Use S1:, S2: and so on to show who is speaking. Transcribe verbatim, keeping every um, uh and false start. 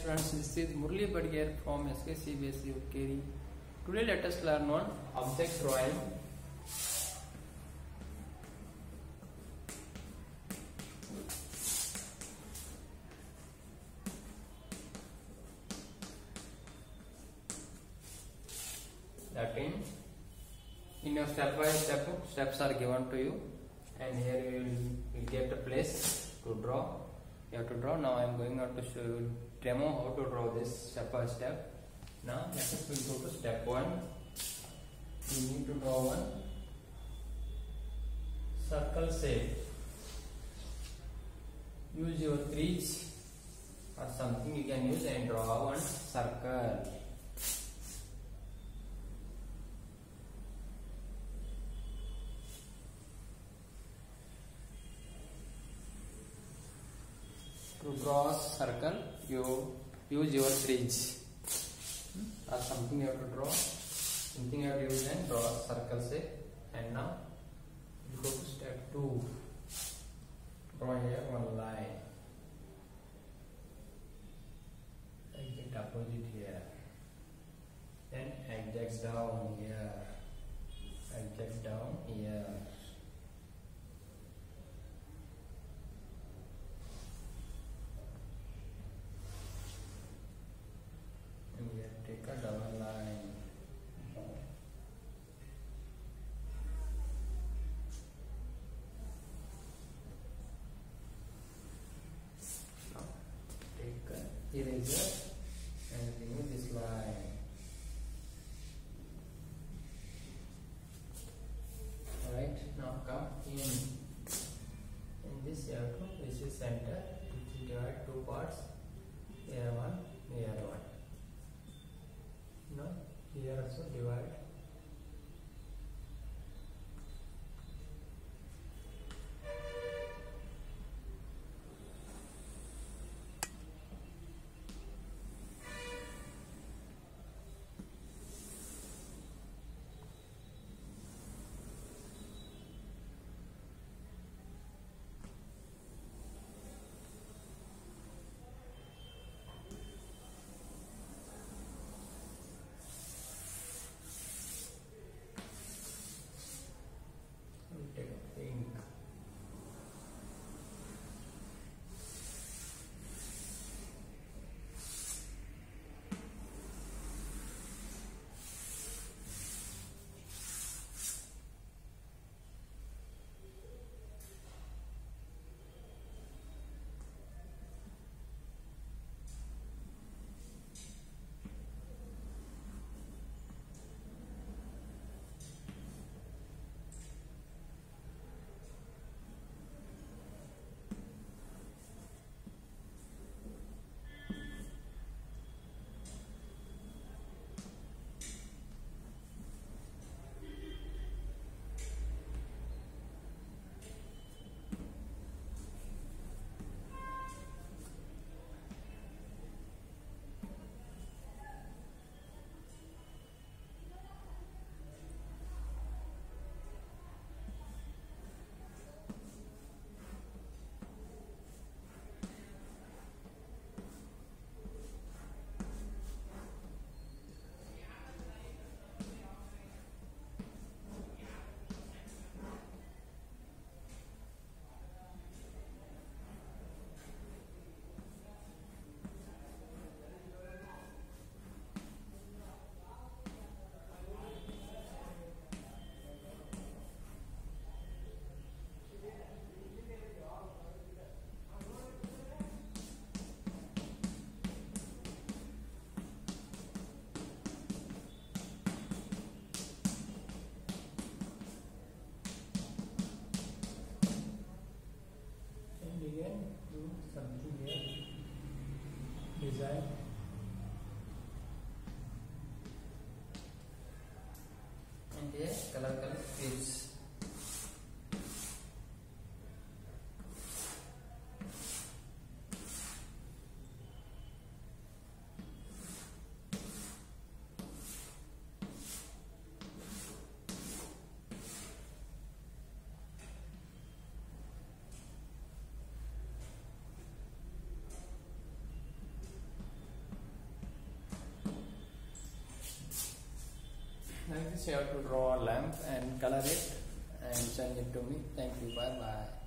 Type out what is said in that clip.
S1: students, this is Murli Badger from S K C B S E Ukeri. Today let us learn on object drawing. That in, in your step by step, steps are given to you, and here you will, will get a place to draw. You have to draw. Now I am going on to show you demo how to draw this step by step. Now let us go to step one. You need to draw one circle shape. Use your crease or something you can use and draw one circle. To draw a circle, you use your crease or something you have to draw. Something you have to use and draw a circle shape. And now you go to step two. Draw here one line. Like it opposite here. Then adjust down here. Adjust down here. And here take a double line. Now take a eraser and remove this line. Alright, now come in. In this you have to, this is center, which is divide two parts. Here one, here one. Now here also divide. Take a pink. Again, do something here. Design. And here, color color crease. Like this you have to draw a lamp and color it and send it to me. Thank you. Bye bye.